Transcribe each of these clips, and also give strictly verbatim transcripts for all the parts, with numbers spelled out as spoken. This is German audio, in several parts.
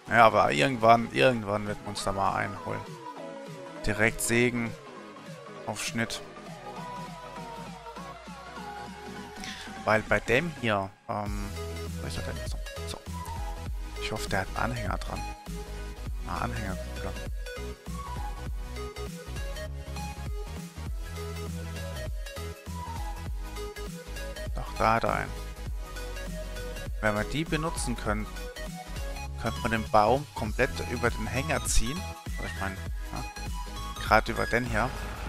Ja, aber irgendwann, irgendwann wird man uns da mal einholen. Direkt sägen auf Schnitt. Weil bei dem hier, ähm, wo ist er denn? So, so. Ich hoffe, der hat einen Anhänger dran. Ah, Anhänger, cooler. Doch, da hat er einen. Wenn wir die benutzen können, könnte man den Baum komplett über den Hänger ziehen. Also ich meine, ja, gerade über den hier.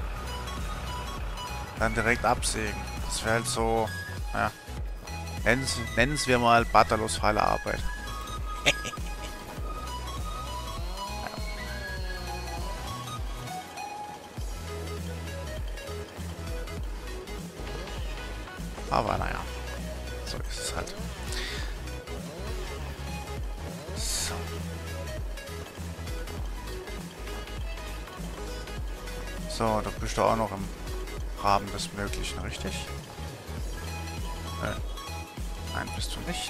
Dann direkt absägen. Das wäre halt so, ja, nennen wir mal Bartalos feile Arbeit. Aber naja, so ist es halt. So. So, da bist du auch noch im Rahmen des Möglichen, richtig? Äh, nein, bist du nicht.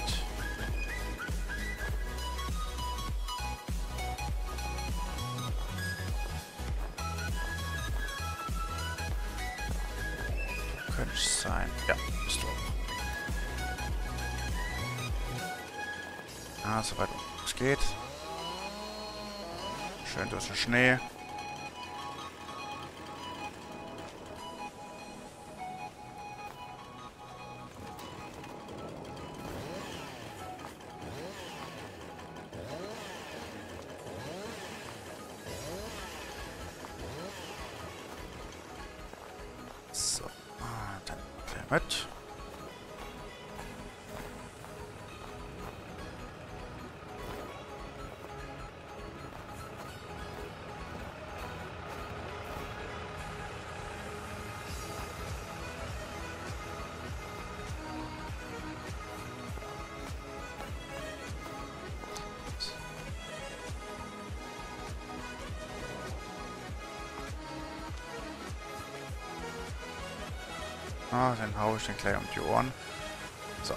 Könnte es sein. Ja, bist du auch. Ah, soweit es geht. Schön durch den Schnee. So, ah, dann gleich mit. Ah, dann hau ich den gleich um die Ohren. So.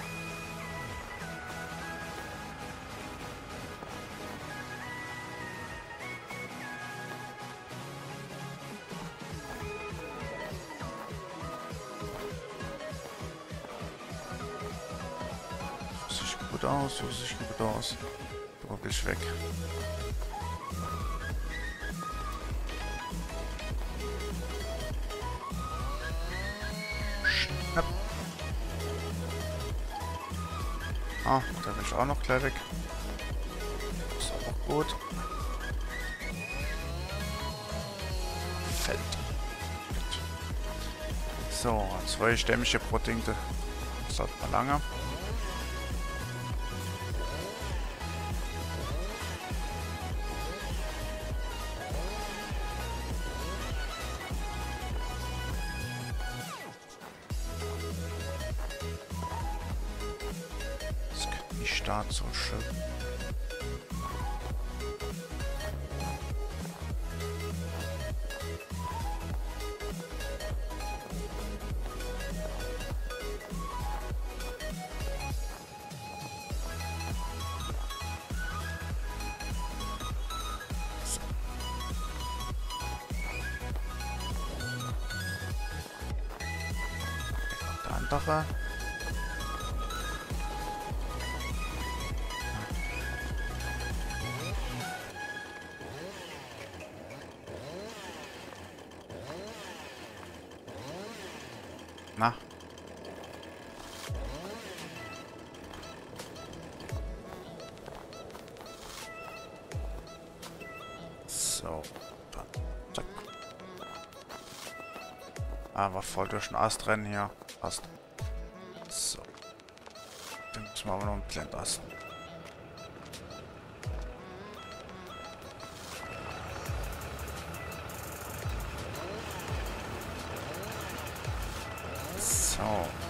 So sieht gut aus, so sieht gut aus. Du bist weg. Schnapp. Ah, da bin ich auch noch gleich weg. Ist auch gut. Fällt. So, zwei stämmige pro Ding. Das dauert mal lange. Das geht nicht stark so schön. Andere. Na. So. Dann. Zack. Aber voll durch den Ast rennen hier. Passt. So. Dann müssen wir aber noch einen Blendast. So.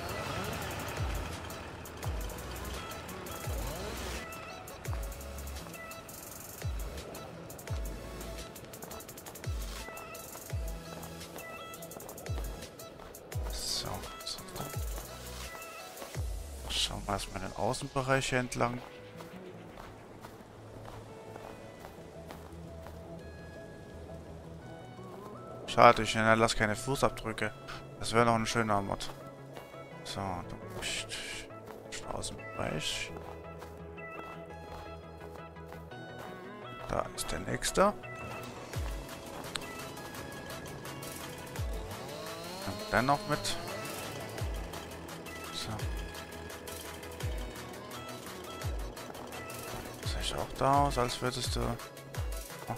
So. Schauen wir erstmal den Außenbereich hier entlang. Schade, ich hinterlasse keine Fußabdrücke. Das wäre noch ein schöner Mod. So, du bist Straßenbereich. Da ist der nächste. Und dann noch mit. So. Sieht auch da aus, als würdest du... Oh.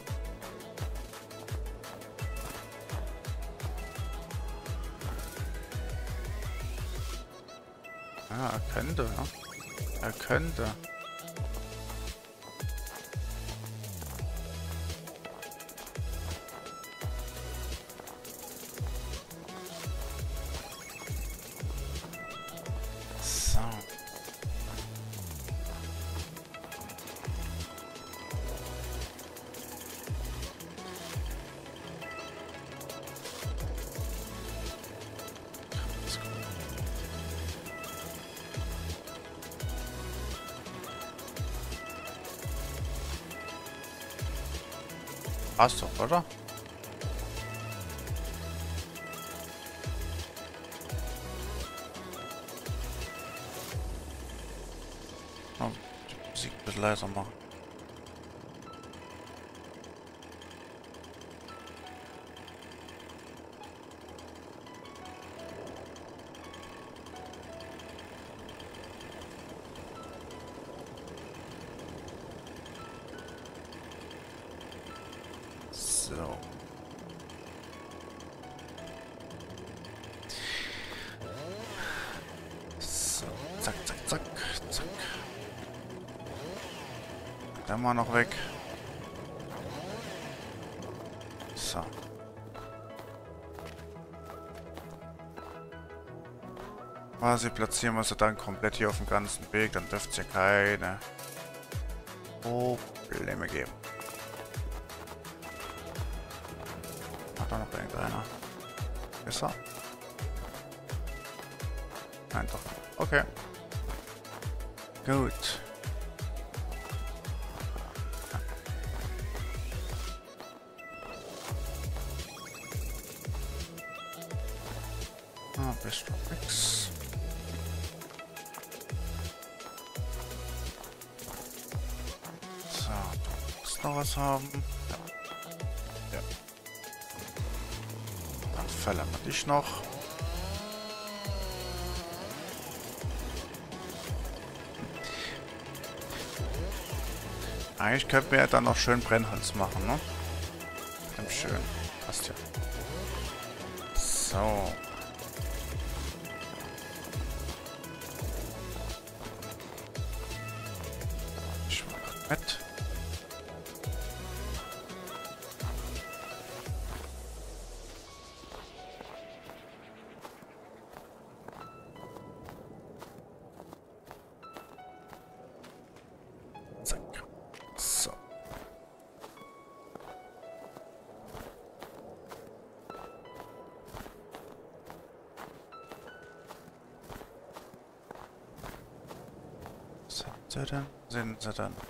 Ja, er könnte, ja. Er könnte. So. Passt doch, oder? Oh, die Musik ein bisschen leiser machen. So. So, zack, zack, zack, zack. Dann mal noch weg. So. Quasi platzieren wir sie dann komplett hier auf dem ganzen Weg, dann dürfte es ja keine Probleme geben. Da noch irgendeiner. Ist er? Nein, doch. Okay. Gut. Ah, bist du nix. So, du musst noch was haben. Ja. Ja. Verlängern wir dich noch. Eigentlich könnten wir ja dann noch schön Brennholz machen, ne? Ganz schön. Passt ja. So. Ich mach grad mit. So. Sind sie denn? Sind sie denn?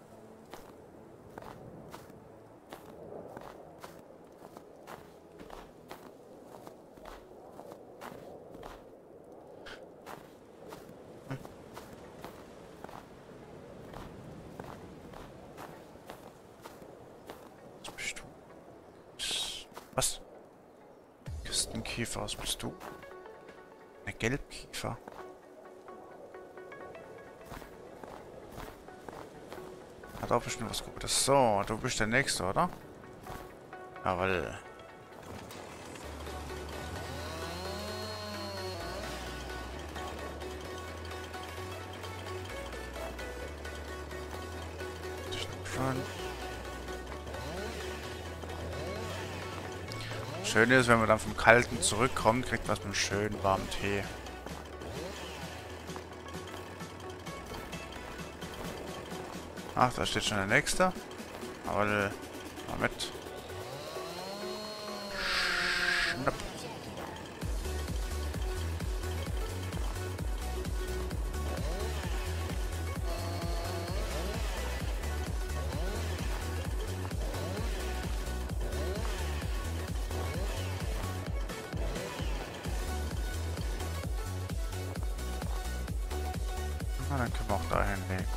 Was? Küstenkiefer, was bist du? Eine Gelbkiefer. Hat auch bestimmt was Gutes. So, du bist der Nächste, oder? Jawohl. Schön ist, wenn man dann vom Kalten zurückkommt, kriegt man einen schönen warmen Tee. Ach, da steht schon der Nächste. Aber mal mit. Schnapp. Na, dann können wir auch dahin legen.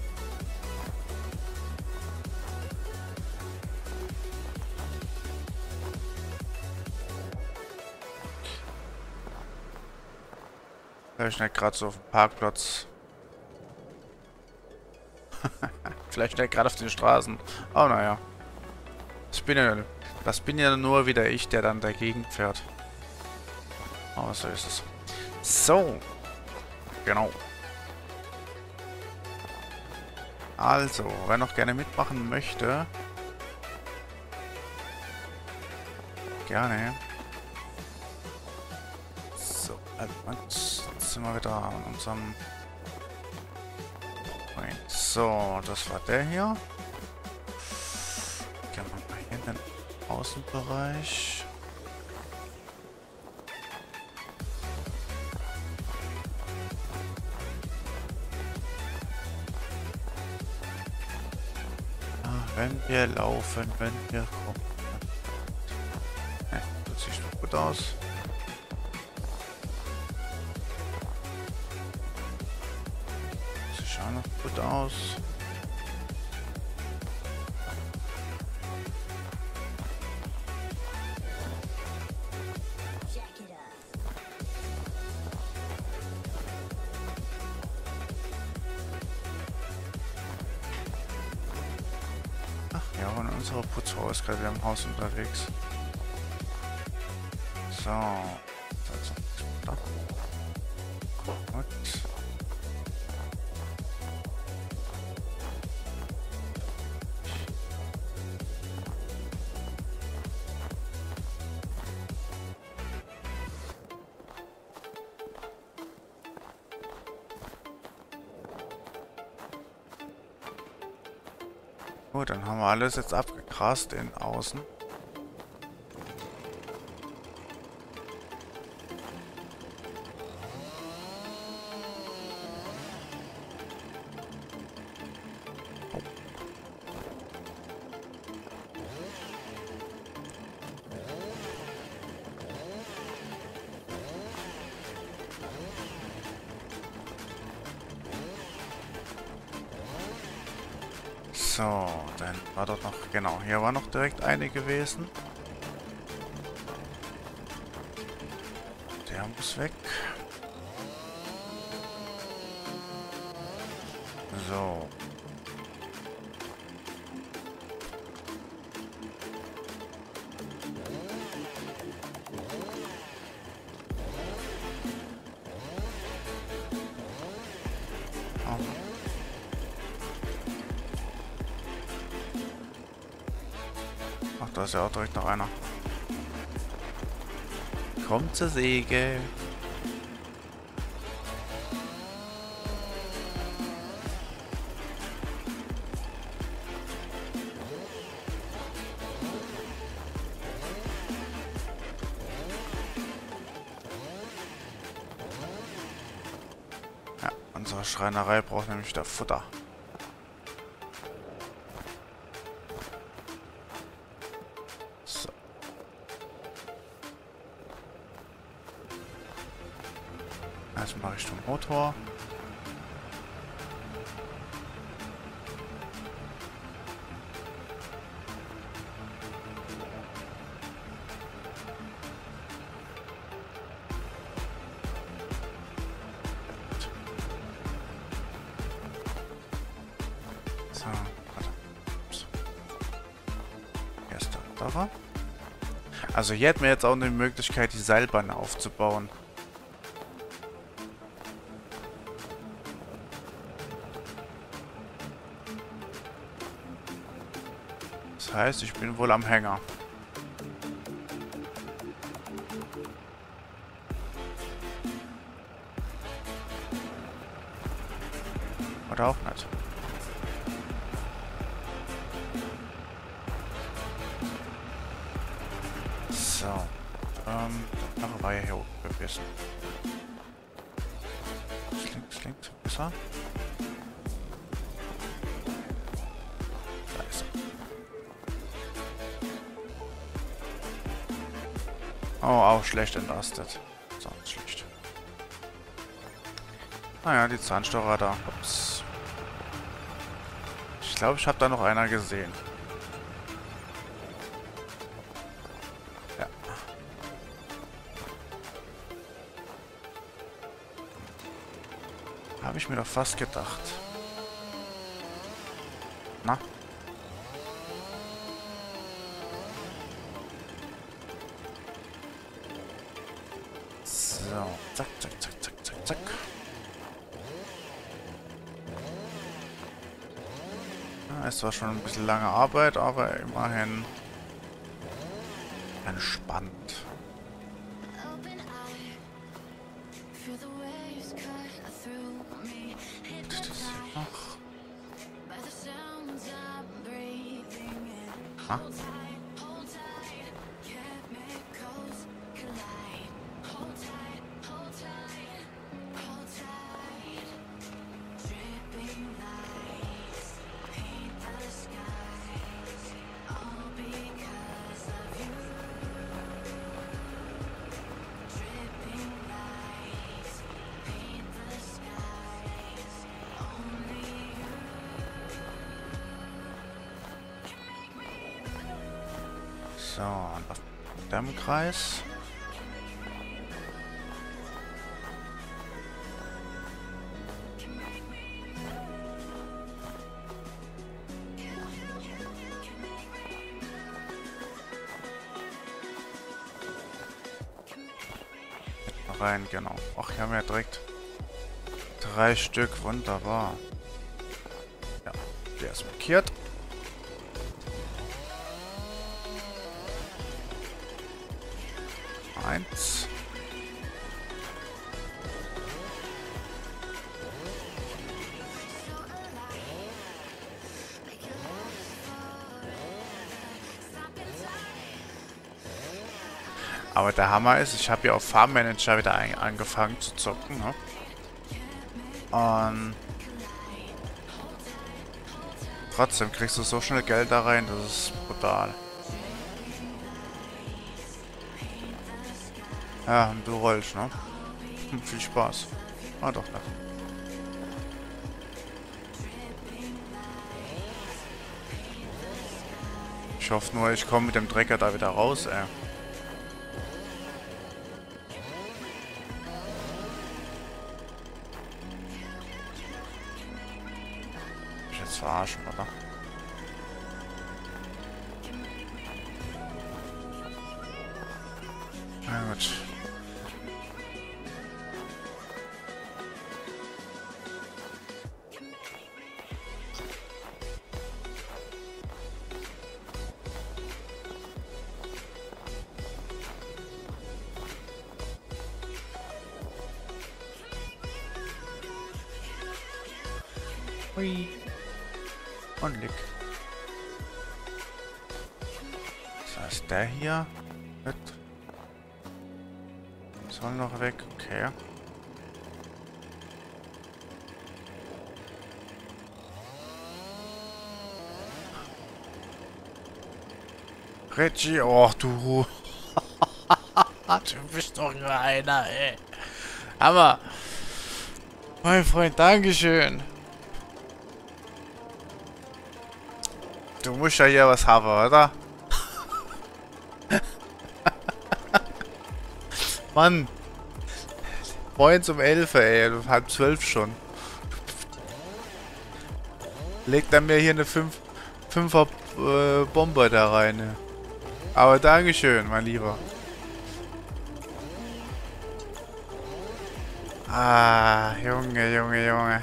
Vielleicht nicht gerade so auf dem Parkplatz. Vielleicht nicht gerade auf den Straßen. Oh, naja. Das bin ja, das bin ja nur wieder ich, der dann dagegen fährt. Aber so ist es. So. Genau. Also, wer noch gerne mitmachen möchte, gerne. So, jetzt sind wir wieder an unserem Point. So, das war der hier. Gehen wir mal hier in den Außenbereich. Wenn wir laufen, wenn wir kommen. Ja, das sieht doch gut aus. Das sieht auch noch gut aus. Ja, und unsere Putzfrau ist gerade wieder im Haus unterwegs. So. Da. Gut. Gut, dann haben wir alles jetzt abgegrast in außen. Oh. So, dann war dort noch, genau, hier war noch direkt eine gewesen. Der muss weg. So. Oh. Ach, da ist ja auch direkt noch einer. Kommt zur Säge. Ja, unsere Schreinerei braucht nämlich wieder Futter. So. Erstmal Richtung Motor. So, warte. Ups. Hier ist der Dörfer. Also hier hätten wir jetzt auch eine Möglichkeit, die Seilbahn aufzubauen. Das heißt, ich bin wohl am Hänger. Oder auch nicht. So. Ähm, nachher war ja hier oben gewesen. Links, links, besser. Da ist er. Oh, auch schlecht entlastet. So, schlecht. Naja, die Zahnstocher da. Ups. Ich glaube, ich habe da noch einer gesehen. Ja. Habe ich mir doch fast gedacht. Na? So. Zack, zack, zack, zack, zack, zack. Es war schon ein bisschen lange Arbeit, aber immerhin entspannt. Ah. So, und auf dem Kreis. Rein, genau. Ach, hier haben wir ja direkt drei Stück. Wunderbar. Ja, der ist markiert. Eins. Aber der Hammer ist, ich habe ja auf Farm Manager wieder ein, angefangen zu zocken, ne? Und trotzdem kriegst du so schnell Geld da rein, das ist brutal. Ja, und du rollst, ne? Hm, viel Spaß. Ah, doch, doch. Ich hoffe nur, ich komme mit dem Trecker da wieder raus, ey. Ich jetzt verarschen, oder? Na gut. Hui. Und lick. Das heißt, der hier wird soll noch weg. Okay. Reggie, oh du. Du bist doch nur einer, ey. Hammer. Mein Freund, Dankeschön. Du musst ja hier was haben, oder? Mann. Morgens um elf, ey. Halb zwölf schon. Legt er mir hier eine fünf, fünfer äh, Bomber da rein. Ne? Aber Dankeschön, mein Lieber. Ah, Junge, Junge, Junge.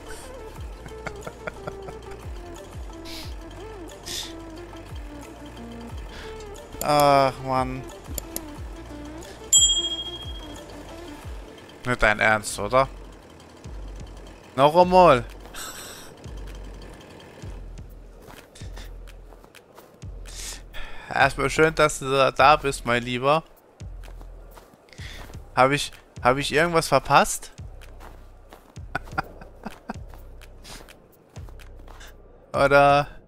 Ach, Mann. Nicht dein Ernst, oder? Noch einmal. Erstmal schön, dass du da bist, mein Lieber. Habe ich, habe ich irgendwas verpasst? Oder...